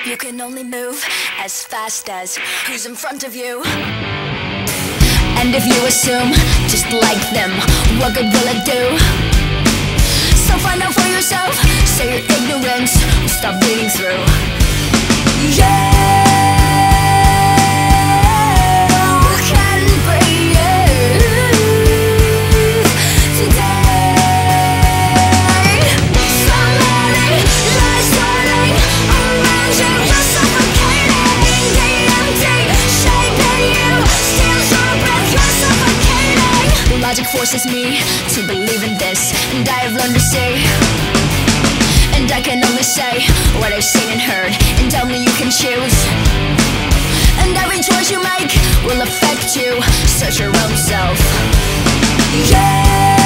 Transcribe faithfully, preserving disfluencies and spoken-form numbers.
You can only move as fast as who's in front of you. And if you assume, just like them, what good will it do? So find out for yourself, so your ignorance will stop bleeding through. Yeah. Logic forces me to believe in this, and I have learned to see. And I can only say what I've seen and heard, and only you can choose. And every choice you make will affect you. Search your own self. Yeah.